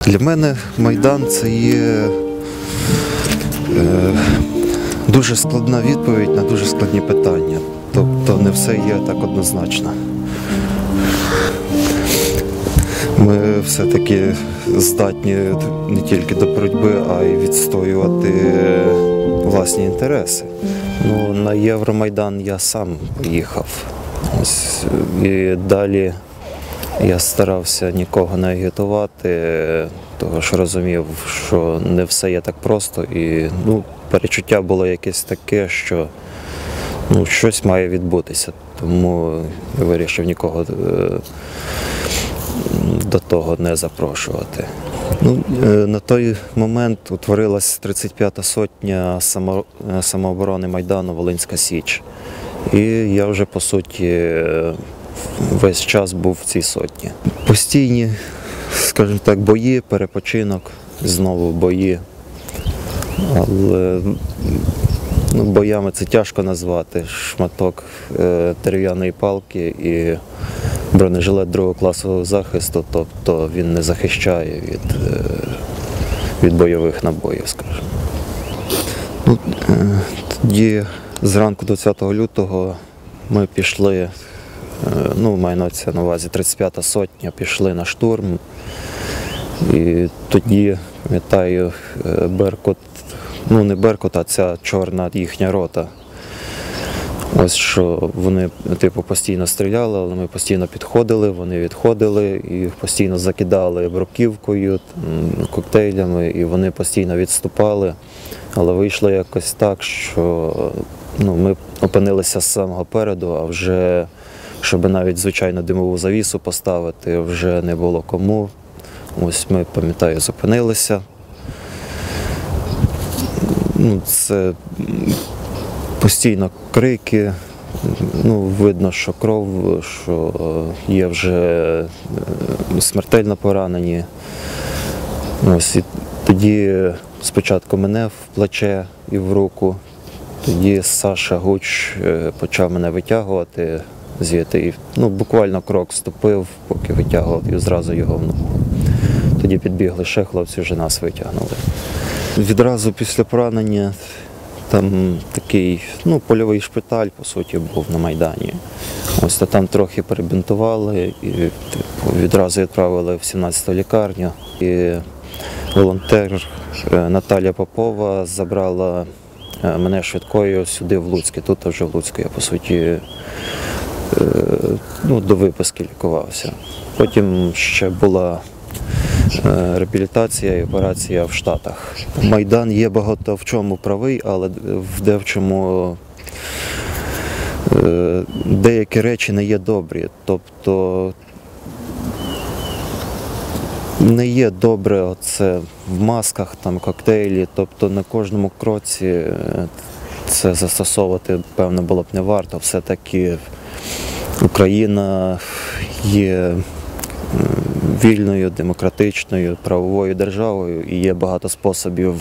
Для мене Майдан – це є дуже складна відповідь на дуже складні питання. Тобто не все є так однозначно. Ми все-таки здатні не тільки до боротьби, а й відстоювати власні інтереси. На Євромайдан я сам поїхав. І далі я старався нікого не агітувати, тому що розумів, що не все є так просто. І перечуття було якесь таке, що щось має відбутися. Тому я вирішив нікого до того не запрошувати. На той момент утворилась 35-та сотня самооборони Майдану «Волинська Січ». І я вже, по суті, весь час був в цій сотні. Постійні, скажімо так, бої, перепочинок, знову бої. Але боями це тяжко назвати. Шматок дерев'яної палки і бронежилет другого класу захисту, тобто він не захищає від бойових набоїв, скажімо. Тоді зранку 20 лютого ми пішли, маю на увазі 35-та сотня, пішли на штурм. І тоді, пам'ятаю, Беркут, не Беркут, а ця чорна їхня рота. Ось що вони постійно стріляли, але ми постійно підходили, вони відходили і постійно закидали бруківкою, коктейлями, і вони постійно відступали. Але вийшло якось так, що ми опинилися з самого переду, а вже, щоб навіть звичайно димову завісу поставити, вже не було кому. Ось ми, пам'ятаю, зупинилися. Це постійно крики, видно, що кров, що є вже смертельно поранені. Ось, і тоді спочатку мене в плече і в руку, тоді Саша Гуч почав мене витягувати звідти. І, буквально крок ступив, поки витягував, і зразу його в ногу. Тоді підбігли ще хлопці, вже нас витягнули. Відразу після поранення там такий, польовий шпиталь, по суті, був на Майдані. Ось там трохи перебінтували і відразу відправили в 17-ту лікарню. І волонтер Наталя Попова забрала мене швидкою сюди, в Луцьке. Тут вже в Луцьку я, по суті, до виписки лікувався. Потім ще була реабілітація і операція в Штатах. Майдан є багато в чому правий, але в дечому деякі речі не є добрі. Тобто не є добре оце в масках, коктейлі, тобто на кожному кроці це застосовувати, певно, було б не варто. Все-таки Україна є вільною, демократичною, правовою державою і є багато способів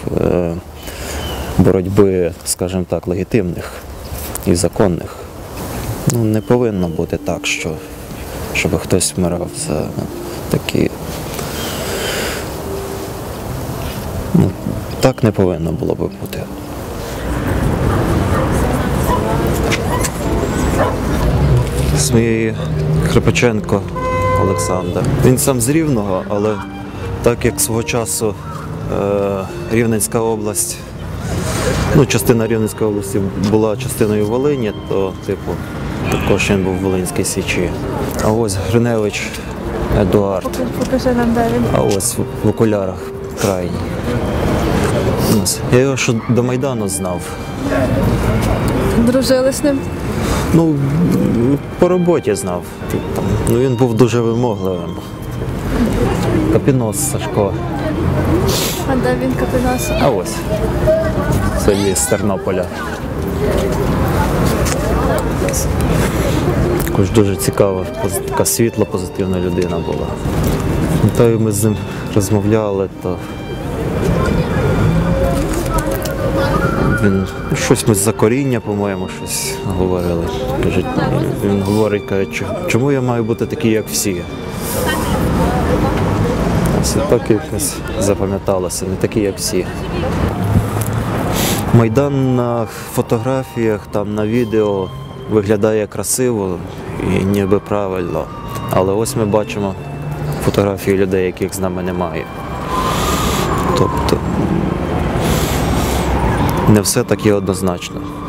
боротьби, скажімо так, легітимних і законних. Не повинно бути так, щоб хтось вмирав за такі. Так не повинно було би бути. З моєї Хрипаченко Олександр. Він сам з Рівного, але так як свого часу Рівненська область, частина Рівненської області була частиною Волині, то також він був в Волинській Січі. А ось Гриневич Едуард. Покажи нам, де він. А ось в окулярах крайній. Я його ще до Майдану знав. Дружили з ним? По роботі знав. Він був дуже вимогливим. Капінос Сашко. А де він, Капінос? А ось. Це є з Тернополя. Також дуже цікава, така світла, позитивна людина була. Ми з ним розмовляли, то він щось ми з-за коріння, по-моєму, щось говорили. Він говорить, каже, чому я маю бути такий, як всі? Це так якось запам'яталося, не такі, як всі. Майдан на фотографіях, там на відео виглядає красиво і ніби правильно. Але ось ми бачимо фотографії людей, яких з нами немає. Тобто не все так і однозначно.